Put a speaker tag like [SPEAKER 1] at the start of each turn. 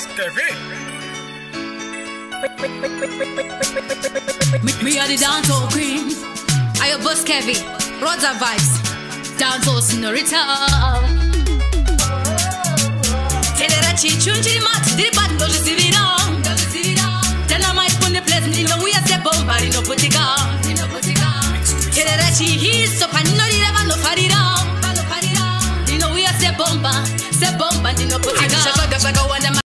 [SPEAKER 1] boss, Kevin.
[SPEAKER 2] Me are the dancehall queen. I your boss Kevin. Rosa vibes. Dancehall senorita. Telerachi chunji mat. Diri bad no jisivira. Tell my phone the place. Nino we are se bomba. Nino putika. Telerachi he's so panino di leva no farira. Nino we are se bomba. Nino putika.